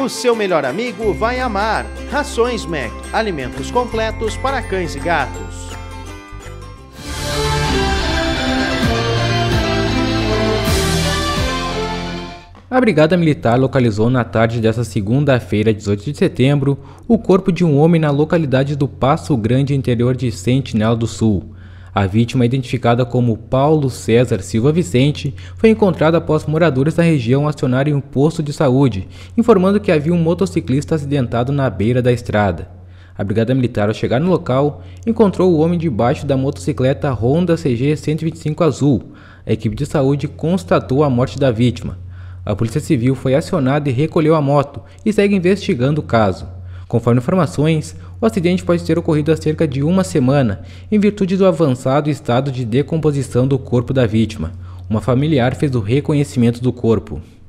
O seu melhor amigo vai amar. Rações Mac, alimentos completos para cães e gatos. A Brigada Militar localizou na tarde desta segunda-feira, 18 de setembro, o corpo de um homem na localidade do Passo Grande, interior de Sentinela do Sul. A vítima, identificada como Paulo César Silva Vicente, foi encontrada após moradores da região acionarem um posto de saúde, informando que havia um motociclista acidentado na beira da estrada. A Brigada Militar, ao chegar no local, encontrou o homem debaixo da motocicleta Honda CG 125 azul. A equipe de saúde constatou a morte da vítima. A Polícia Civil foi acionada e recolheu a moto e segue investigando o caso. Conforme informações, o acidente pode ter ocorrido há cerca de uma semana, em virtude do avançado estado de decomposição do corpo da vítima. Uma familiar fez o reconhecimento do corpo.